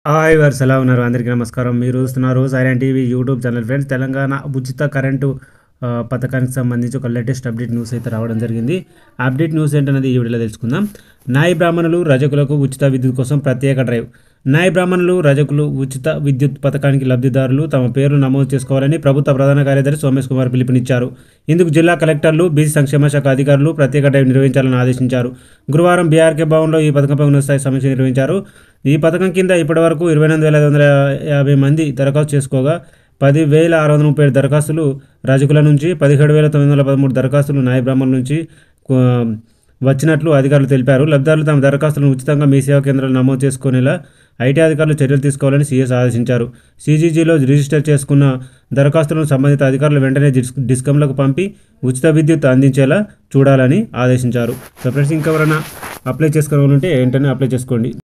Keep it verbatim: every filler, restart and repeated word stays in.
Hi verse ఎలా ఉన్నారు? అందరికీ నమస్కారం. మీరు చూస్తున్నారు Siren TV YouTube channel. Friends, Telangana ఉచిత కరెంటు ఆ, పథకానికి సంబంధించి ఒక లేటెస్ట్ అప్డేట్ న్యూస్ అయితే రావడం జరిగింది. అప్డేట్ న్యూస్ ఏంటనేది ఈ వీడియోలో తెలుసుకుందాం. నాయ బ్రాహ్మణులు రజకులకు ఉచిత విద్యుత్ కోసం ప్రత్యేక డ్రైవ్. నాయ బ్రాహ్మణులు రజకులు ఉచిత విద్యుత్ పథకానికి లబ్ధిదారులు తమ పేర్లు నమోదు చేసుకోవాలని ప్రభుత్వ ప్రధాన కార్యదర్శి సోమేష్ కుమార్ పిలుపునిచ్చారు. ఇందుకు జిల్లా కలెక్టర్లు, బీసీ సంక్షేమ శాఖ అధికారులు ప్రత్యేక డ్రైవ్ నిర్వహించాలని ఆదేశించారు. గురువారం బీఆర్కే భవన్లో ఈ పథకంపై ఉన్నతస్థాయి సమీక్ష నిర్వహించారు. ఈ పథకం కింద ఇప్పటివరకు ఇరవై ఎనిమిది వేల ఐదు వందల యాభై మంది దరఖాస్తు చేసుకోగా పది వేల ఆరు వందల ముప్పై ఏడు దరఖాస్తులు రజకుల నుంచి, పదిహేడు వేల తొమ్మిది వందల పదమూడు దరఖాస్తులు నాయ బ్రాహ్మణుల నుంచి వచ్చినట్లు అధికారులు తెలిపారు. లబ్ధిదారులు తమ దరఖాస్తులను ఉచితంగా మీ సేవా కేంద్రాలు నమోదు చేసుకునేలా ఐటీ అధికారులు చర్యలు తీసుకోవాలని సీఎస్ ఆదేశించారు. సీజీజీలో రిజిస్టర్ చేసుకున్న దరఖాస్తులను సంబంధిత అధికారులు వెంటనే డిస్కంలకు పంపి ఉచిత విద్యుత్ అందించేలా చూడాలని ఆదేశించారు. సో ఫ్రెండ్స్, ఇంకెవరైనా అప్లై చేసుకోవాలంటే వెంటనే అప్లై చేసుకోండి.